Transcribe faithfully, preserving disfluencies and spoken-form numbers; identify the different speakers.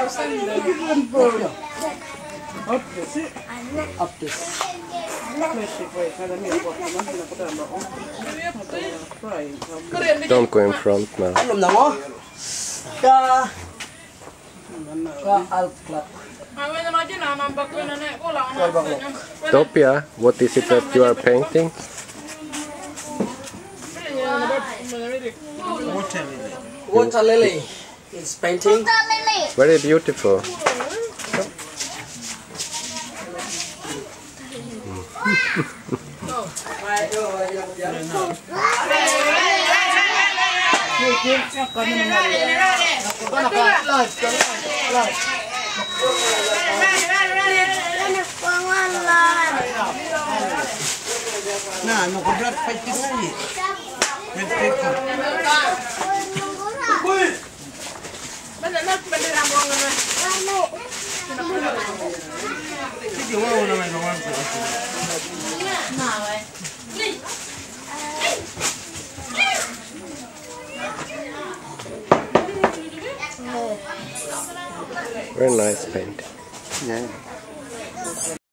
Speaker 1: Up this.
Speaker 2: Don't go in front now. Dophia, what is it that you are painting?
Speaker 1: Waterlily. Waterlily is painting.
Speaker 2: Very beautiful.
Speaker 1: Nah, no berat fighting lagi.
Speaker 2: Very nice paint.
Speaker 1: Yeah.